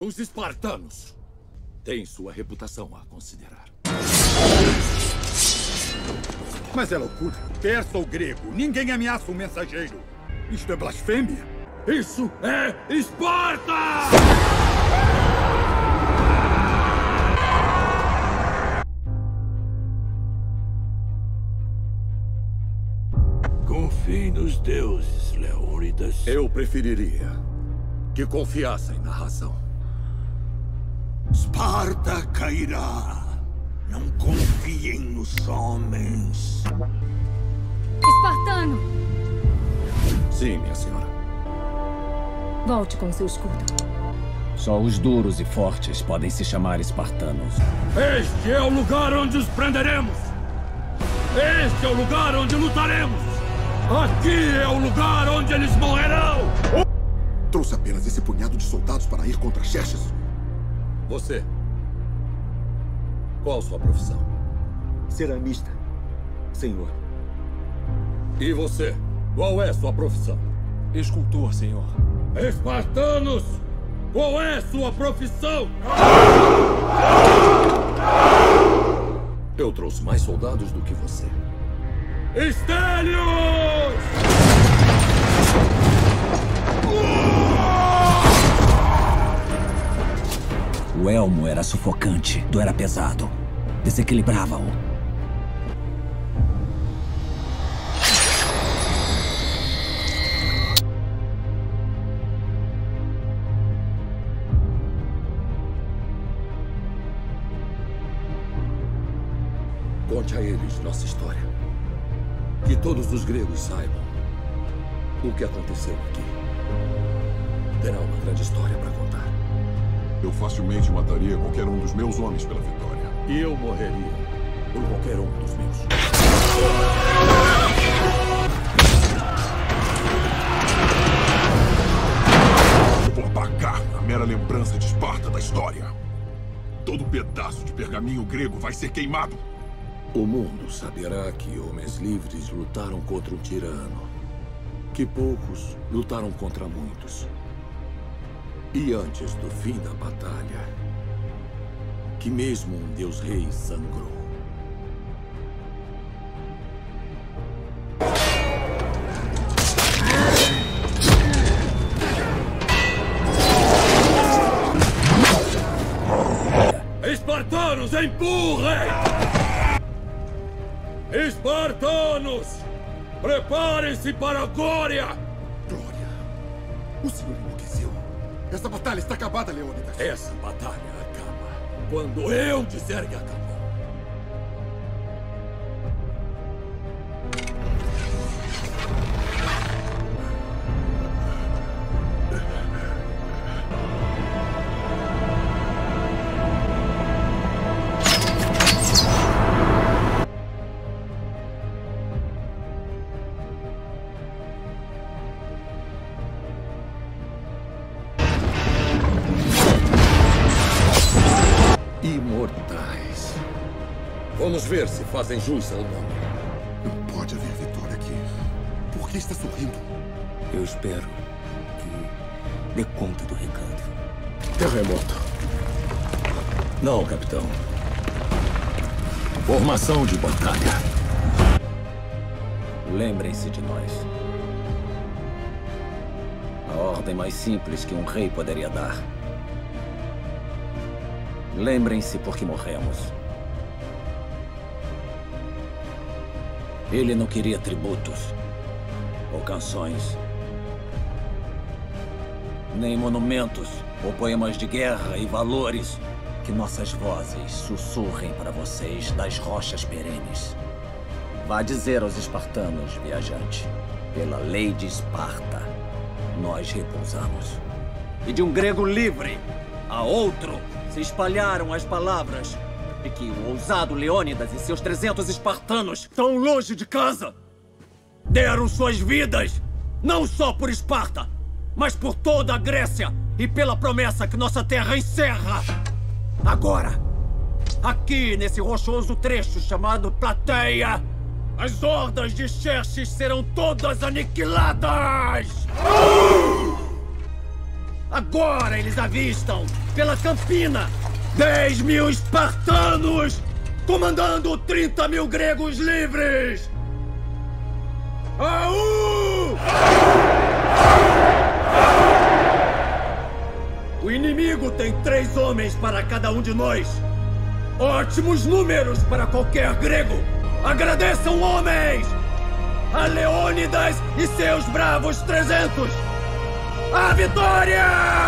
Os espartanos têm sua reputação a considerar. Mas é loucura. Persa ou grego, ninguém ameaça um mensageiro. Isto é blasfêmia. Isso é Esparta! Confie nos deuses, Leônidas. Eu preferiria que confiassem na razão. Esparta cairá. Não confiem nos homens. Espartano! Sim, minha senhora. Volte com seu escudo. Só os duros e fortes podem se chamar espartanos. Este é o lugar onde os prenderemos! Este é o lugar onde lutaremos! Aqui é o lugar onde eles morrerão! Trouxe apenas esse punhado de soldados para ir contra Xerxes. Você. Qual sua profissão? Ceramista, senhor. E você? Qual é sua profissão? Escultor, senhor. Espartanos! Qual é sua profissão? Eu trouxe mais soldados do que você. Estélios! O elmo era sufocante, era pesado. Desequilibrava-o. Conte a eles nossa história. Que todos os gregos saibam o que aconteceu aqui. Terá uma grande história para contar. Eu facilmente mataria qualquer um dos meus homens pela vitória. E eu morreria por qualquer um dos meus. Eu vou apagar a mera lembrança de Esparta da história. Todo pedaço de pergaminho grego vai ser queimado. O mundo saberá que homens livres lutaram contra um tirano. Que poucos lutaram contra muitos. E antes do fim da batalha, que mesmo um deus-rei sangrou. Espartanos, empurrem! Espartanos, preparem-se para a glória! Glória! O senhor enlouqueceu. Essa batalha está acabada, Leônidas. Essa batalha acaba quando eu disser que acabou. Imortais. Vamos ver se fazem jus ao nome. Não pode haver vitória aqui. Por que está sorrindo? Eu espero que dê conta do recado. Terremoto. Não, capitão. Formação de batalha. Lembrem-se de nós. A ordem mais simples que um rei poderia dar. Lembrem-se por que morremos. Ele não queria tributos, ou canções, nem monumentos, ou poemas de guerra e valores. Que nossas vozes sussurrem para vocês das rochas perenes. Vá dizer aos espartanos, viajante, pela lei de Esparta, nós repousamos. E de um grego livre a outro se espalharam as palavras de que o ousado Leônidas e seus 300 espartanos, tão longe de casa, deram suas vidas, não só por Esparta, mas por toda a Grécia e pela promessa que nossa terra encerra. Agora, aqui nesse rochoso trecho chamado Plateia, as hordas de Xerxes serão todas aniquiladas! Agora eles avistam, pela campina, 10.000 espartanos, comandando 30.000 gregos livres! Aú! O inimigo tem 3 homens para cada um de nós. Ótimos números para qualquer grego! Agradeçam, homens! A Leônidas e seus bravos 300! A vitória!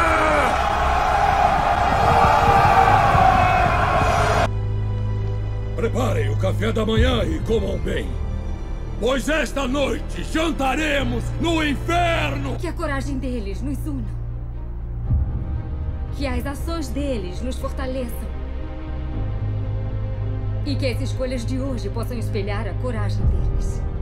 Preparem o café da manhã e comam bem, pois esta noite jantaremos no inferno! Que a coragem deles nos una. Que as ações deles nos fortaleçam. E que as escolhas de hoje possam espelhar a coragem deles.